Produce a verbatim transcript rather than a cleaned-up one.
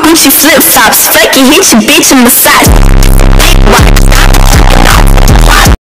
Gucci flip flops, fuck it, hit your bitch and massage.